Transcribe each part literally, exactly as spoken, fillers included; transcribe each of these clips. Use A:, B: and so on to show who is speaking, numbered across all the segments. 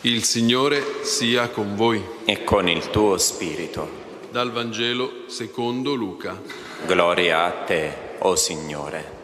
A: Il Signore sia con voi.
B: E con il tuo spirito.
A: Dal Vangelo secondo Luca.
B: Gloria a te, o Signore.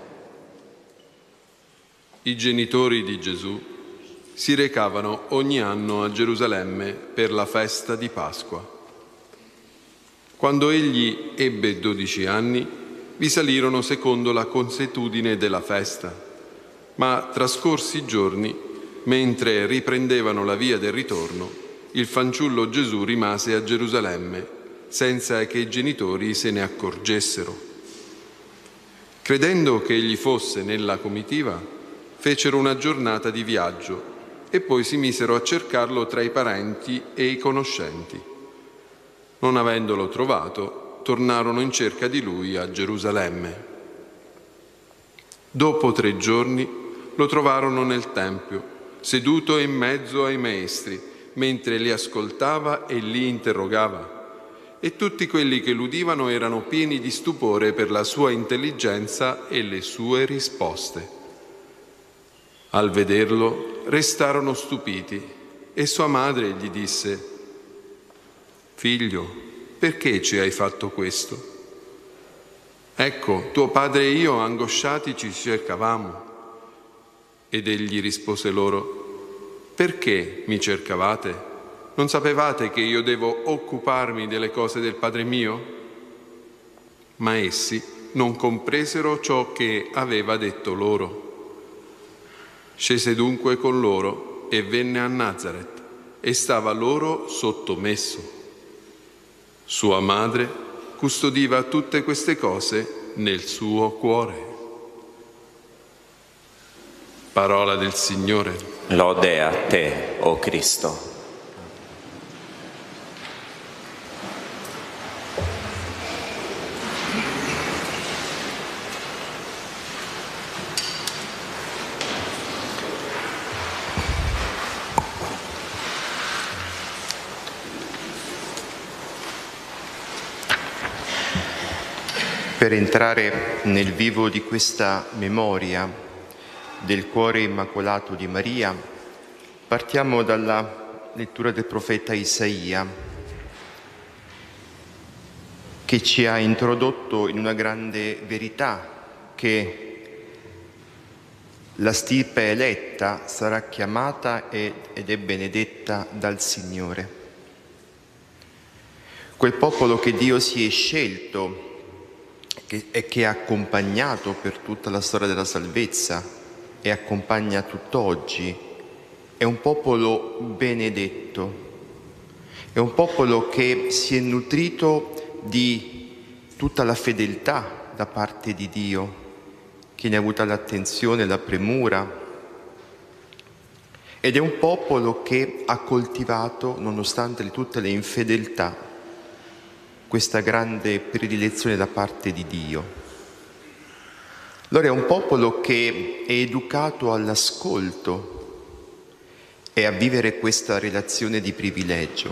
A: I genitori di Gesù si recavano ogni anno a Gerusalemme per la festa di Pasqua. Quando egli ebbe dodici anni, vi salirono secondo la consuetudine della festa, ma trascorsi i giorni, mentre riprendevano la via del ritorno, il fanciullo Gesù rimase a Gerusalemme, senza che i genitori se ne accorgessero. Credendo che egli fosse nella comitiva, fecero una giornata di viaggio e poi si misero a cercarlo tra i parenti e i conoscenti. Non avendolo trovato, tornarono in cerca di lui a Gerusalemme. Dopo tre giorni lo trovarono nel Tempio, seduto in mezzo ai maestri, mentre li ascoltava e li interrogava. E tutti quelli che l'udivano erano pieni di stupore per la sua intelligenza e le sue risposte. Al vederlo restarono stupiti e sua madre gli disse: «Figlio, perché ci hai fatto questo? Ecco, tuo padre e io angosciati ci cercavamo». Ed egli rispose loro: «Perché mi cercavate? Non sapevate che io devo occuparmi delle cose del Padre mio?» Ma essi non compresero ciò che aveva detto loro. Scese dunque con loro e venne a Nazaret e stava loro sottomesso. Sua madre custodiva tutte queste cose nel suo cuore. Parola del Signore.
B: Lode a te, o Cristo.
C: Per entrare nel vivo di questa memoria del cuore immacolato di Maria, partiamo dalla lettura del profeta Isaia, che ci ha introdotto in una grande verità, che la stirpe eletta sarà chiamata ed è benedetta dal Signore. Quel popolo che Dio si è scelto e che ha accompagnato per tutta la storia della salvezza e accompagna tutt'oggi, è un popolo benedetto, è un popolo che si è nutrito di tutta la fedeltà da parte di Dio, che ne ha avuta l'attenzione e la premura, ed è un popolo che ha coltivato, nonostante tutte le infedeltà, questa grande predilezione da parte di Dio. Allora è un popolo che è educato all'ascolto e a vivere questa relazione di privilegio.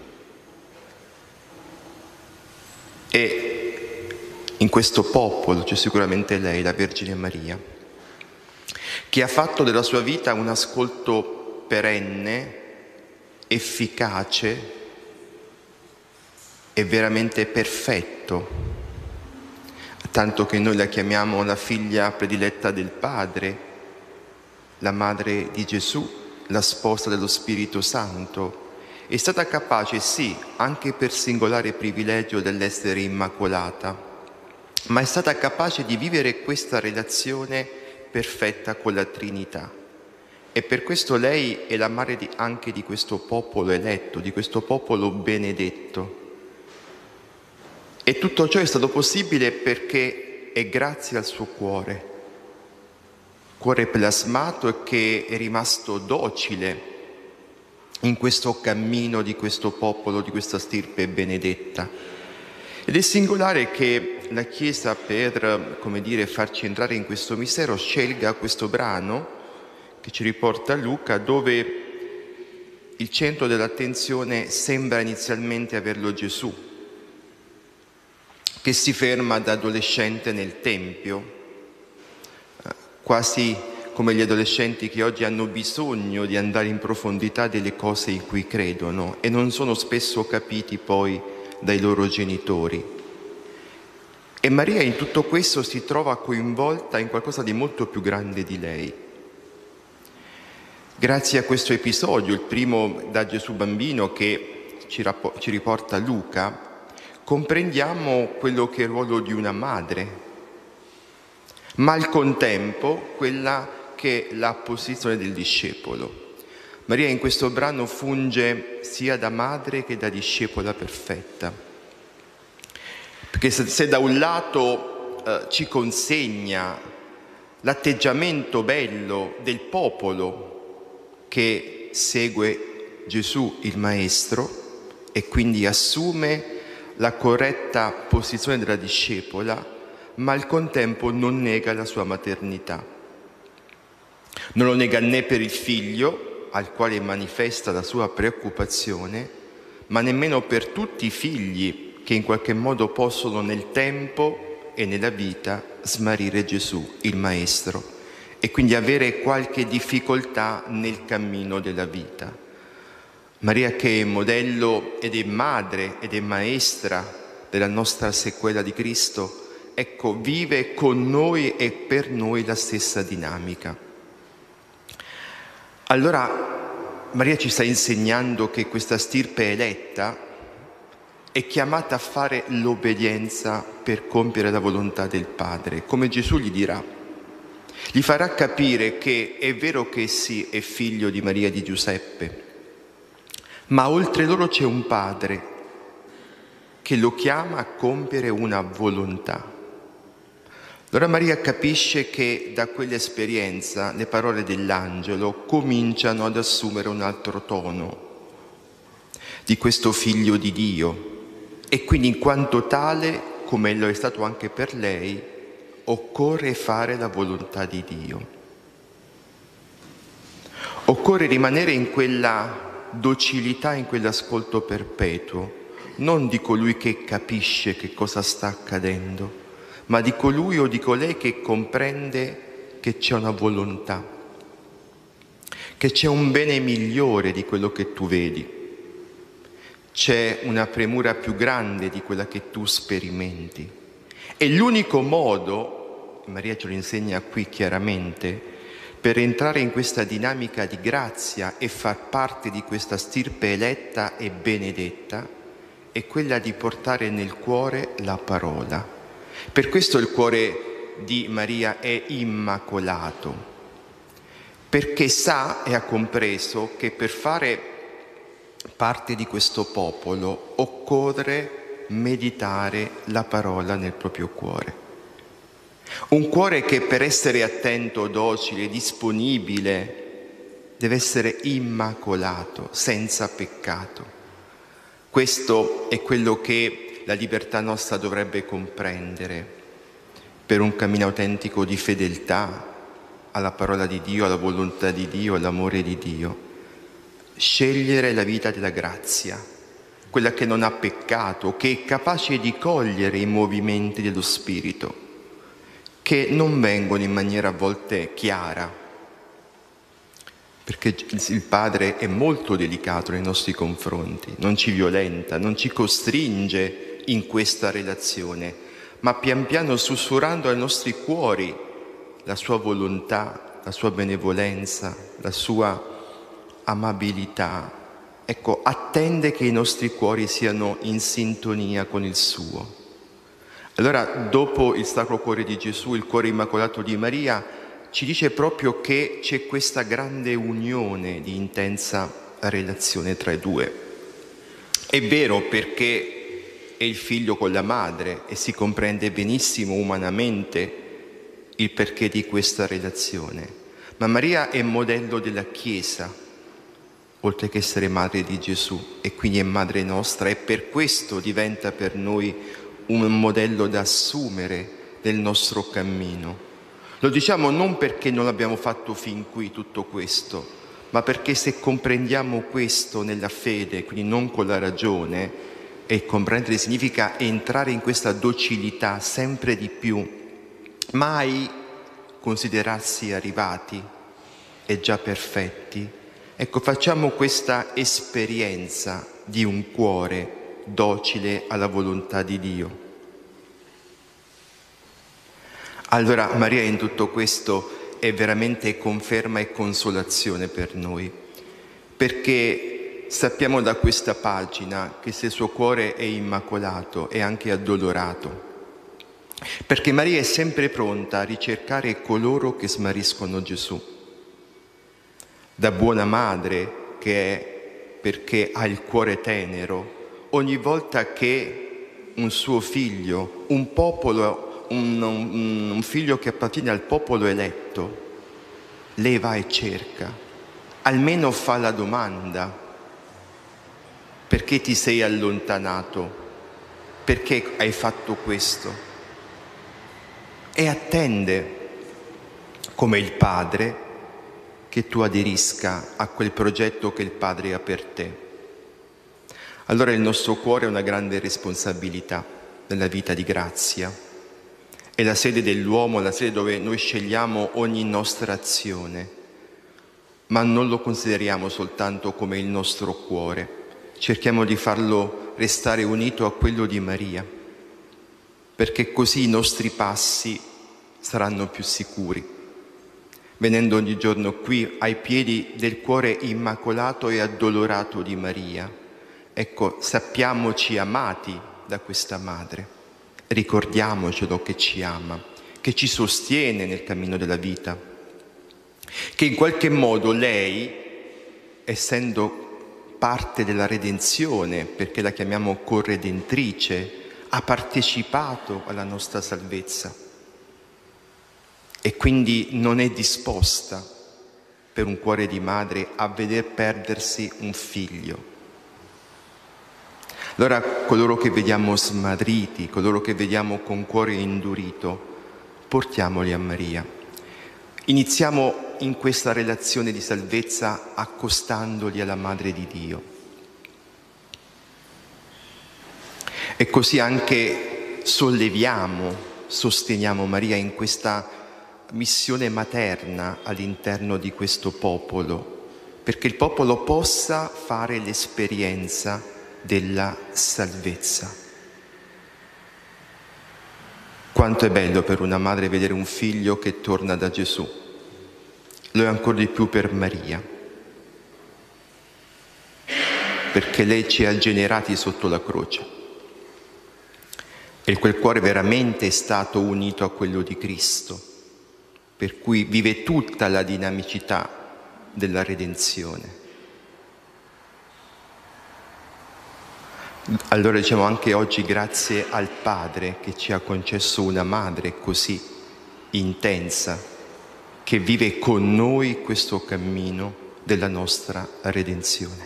C: E in questo popolo c'è sicuramente lei, la Vergine Maria, che ha fatto della sua vita un ascolto perenne, efficace e veramente perfetto. Tanto che noi la chiamiamo la figlia prediletta del Padre, la madre di Gesù, la sposa dello Spirito Santo. È stata capace, sì, anche per singolare privilegio dell'essere immacolata, ma è stata capace di vivere questa relazione perfetta con la Trinità. E per questo lei è la madre di, anche di questo popolo eletto, di questo popolo benedetto. E tutto ciò è stato possibile perché è grazie al suo cuore, cuore plasmato e che è rimasto docile in questo cammino di questo popolo, di questa stirpe benedetta. Ed è singolare che la Chiesa, per, come dire, farci entrare in questo mistero, scelga questo brano che ci riporta a Luca, dove il centro dell'attenzione sembra inizialmente averlo Gesù, che si ferma da adolescente nel Tempio, quasi come gli adolescenti che oggi hanno bisogno di andare in profondità delle cose in cui credono e non sono spesso capiti poi dai loro genitori. E Maria in tutto questo si trova coinvolta in qualcosa di molto più grande di lei. Grazie a questo episodio, il primo da Gesù bambino che ci, rapp- ci riporta Luca, comprendiamo quello che è il ruolo di una madre, ma al contempo quella che è la posizione del discepolo. Maria in questo brano funge sia da madre che da discepola perfetta, perché se, se da un lato eh, ci consegna l'atteggiamento bello del popolo che segue Gesù il Maestro e quindi assume la corretta posizione della discepola, ma al contempo non nega la sua maternità. Non lo nega né per il figlio, al quale manifesta la sua preoccupazione, ma nemmeno per tutti i figli che in qualche modo possono nel tempo e nella vita smarrire Gesù, il Maestro, e quindi avere qualche difficoltà nel cammino della vita. Maria, che è modello ed è madre ed è maestra della nostra sequela di Cristo, ecco, vive con noi e per noi la stessa dinamica. Allora, Maria ci sta insegnando che questa stirpe eletta è chiamata a fare l'obbedienza per compiere la volontà del Padre, come Gesù gli dirà. Gli farà capire che è vero che sì, è figlio di Maria e di Giuseppe, ma oltre loro c'è un Padre che lo chiama a compiere una volontà. Allora Maria capisce che da quell'esperienza le parole dell'angelo cominciano ad assumere un altro tono di questo figlio di Dio e quindi in quanto tale, come lo è stato anche per lei, occorre fare la volontà di Dio. Occorre rimanere in quella docilità, in quell'ascolto perpetuo, non di colui che capisce che cosa sta accadendo, ma di colui o di colei che comprende che c'è una volontà, che c'è un bene migliore di quello che tu vedi, c'è una premura più grande di quella che tu sperimenti. E l'unico modo, Maria ce lo insegna qui chiaramente, per entrare in questa dinamica di grazia e far parte di questa stirpe eletta e benedetta è quella di portare nel cuore la parola. Per questo il cuore di Maria è immacolato, perché sa e ha compreso che per fare parte di questo popolo occorre meditare la parola nel proprio cuore. Un cuore che per essere attento, docile, disponibile, deve essere immacolato, senza peccato. Questo è quello che la libertà nostra dovrebbe comprendere per un cammino autentico di fedeltà alla parola di Dio, alla volontà di Dio, all'amore di Dio. Scegliere la vita della grazia, quella che non ha peccato, che è capace di cogliere i movimenti dello Spirito, che non vengono in maniera a volte chiara, perché il Padre è molto delicato nei nostri confronti, non ci violenta, non ci costringe in questa relazione, ma pian piano sussurrando ai nostri cuori la sua volontà, la sua benevolenza, la sua amabilità. Ecco, attende che i nostri cuori siano in sintonia con il suo. Allora, dopo il Sacro Cuore di Gesù, il Cuore Immacolato di Maria, ci dice proprio che c'è questa grande unione di intensa relazione tra i due. È vero, perché è il figlio con la madre e si comprende benissimo umanamente il perché di questa relazione. Ma Maria è modello della Chiesa, oltre che essere madre di Gesù, e quindi è madre nostra, e per questo diventa per noi un modello da assumere nel nostro cammino. Lo diciamo non perché non l'abbiamo fatto fin qui tutto questo, ma perché se comprendiamo questo nella fede, quindi non con la ragione, e comprendere significa entrare in questa docilità sempre di più, mai considerarsi arrivati e già perfetti, ecco, facciamo questa esperienza di un cuore docile alla volontà di Dio. Allora Maria in tutto questo è veramente conferma e consolazione per noi, perché sappiamo da questa pagina che se il suo cuore è immacolato è anche addolorato, perché Maria è sempre pronta a ricercare coloro che smarriscono Gesù. Da buona madre che è, perché ha il cuore tenero, ogni volta che un suo figlio, un popolo, un, un, un figlio che appartiene al popolo eletto, lei va e cerca, almeno fa la domanda: perché ti sei allontanato? Perché hai fatto questo? E attende, come il Padre, che tu aderisca a quel progetto che il Padre ha per te. Allora il nostro cuore è una grande responsabilità nella vita di grazia. È la sede dell'uomo, la sede dove noi scegliamo ogni nostra azione, ma non lo consideriamo soltanto come il nostro cuore. Cerchiamo di farlo restare unito a quello di Maria, perché così i nostri passi saranno più sicuri. Venendo ogni giorno qui ai piedi del cuore immacolato e addolorato di Maria, ecco, sappiamoci amati da questa madre. Ricordiamocelo che ci ama, che ci sostiene nel cammino della vita, che in qualche modo lei, essendo parte della redenzione, perché la chiamiamo corredentrice, ha partecipato alla nostra salvezza e quindi non è disposta per un cuore di madre a veder perdersi un figlio. Allora coloro che vediamo smadriti, coloro che vediamo con cuore indurito, portiamoli a Maria. Iniziamo in questa relazione di salvezza accostandoli alla Madre di Dio. E così anche solleviamo, sosteniamo Maria in questa missione materna all'interno di questo popolo, perché il popolo possa fare l'esperienza della salvezza. Quanto è bello per una madre vedere un figlio che torna da Gesù. Lo è ancora di più per Maria, perché lei ci ha generati sotto la croce e quel cuore veramente è stato unito a quello di Cristo, per cui vive tutta la dinamicità della redenzione. Allora diciamo anche oggi grazie al Padre che ci ha concesso una madre così intensa, che vive con noi questo cammino della nostra redenzione.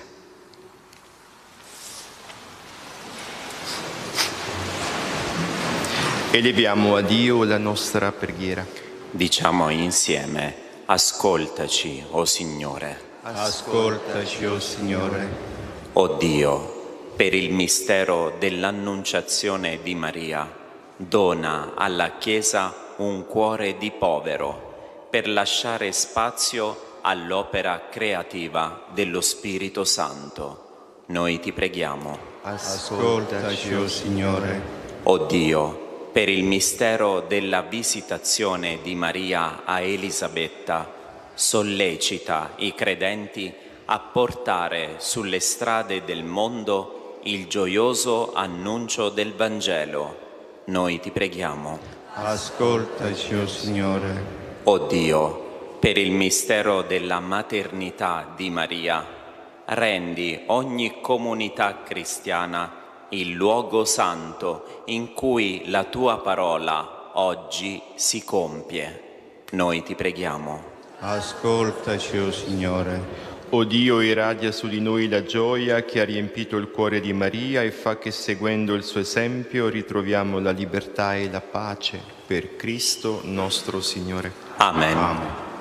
C: Eleviamo a Dio la nostra preghiera.
B: Diciamo insieme: ascoltaci, o Signore.
C: Ascoltaci, o Signore.
B: O Dio, per il mistero dell'annunciazione di Maria, dona alla Chiesa un cuore di povero per lasciare spazio all'opera creativa dello Spirito Santo. Noi ti preghiamo.
C: Ascoltaci, o Signore.
B: O Dio, per il mistero della visitazione di Maria a Elisabetta, sollecita i credenti a portare sulle strade del mondo il gioioso annuncio del Vangelo. Noi ti preghiamo.
C: Ascoltaci, o Signore.
B: O Dio, per il mistero della maternità di Maria, rendi ogni comunità cristiana il luogo santo in cui la tua parola oggi si compie. Noi ti preghiamo.
C: Ascoltaci, o Signore. O Dio, irradia su di noi la gioia che ha riempito il cuore di Maria e fa che, seguendo il suo esempio, ritroviamo la libertà e la pace. Per Cristo nostro Signore.
B: Amen.
C: Amen.